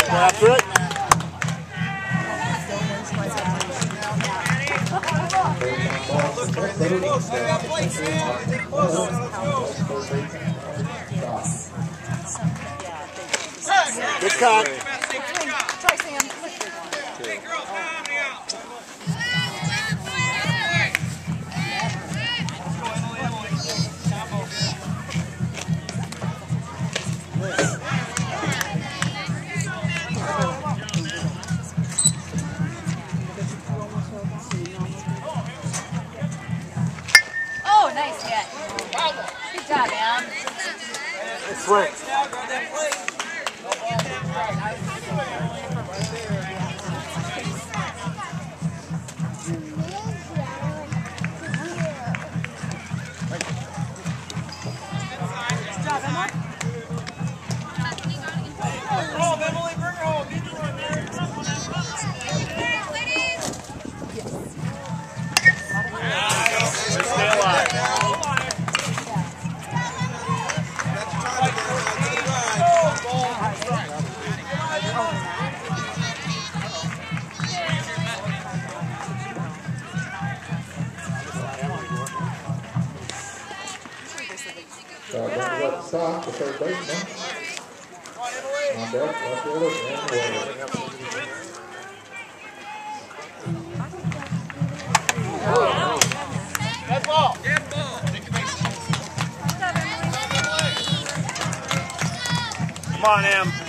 After it. Good cut. Try Sam. Hey, girls, how many out? Oh, nice hit. Good job, Em. It's right. Stop the third baseman. On deck, left fielder, and Dead ball. Dead ball. Come on, Em.